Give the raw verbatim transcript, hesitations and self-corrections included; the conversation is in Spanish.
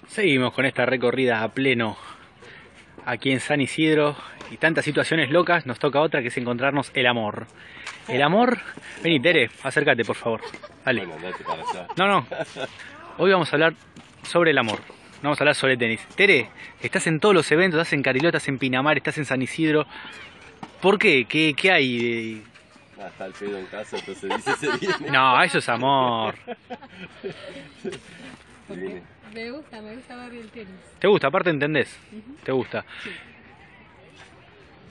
Seguimos con esta recorrida a pleno aquí en San Isidro y tantas situaciones locas. Nos toca otra que es encontrarnos el amor. El amor... Vení, Tere, acércate por favor. Dale. Bueno, andate para allá. No, no. Hoy vamos a hablar sobre el amor. No vamos a hablar sobre tenis. Tere, estás en todos los eventos, estás en Cariló, estás en Pinamar, estás en San Isidro. ¿Por qué? ¿Qué, qué hay? Ah, está el pedo en casa, entonces dice se viene. No, eso es amor. Se viene. Me gusta, me gusta ver el tenis. ¿Te gusta? Aparte entendés. Uh-huh. ¿Te gusta? Sí.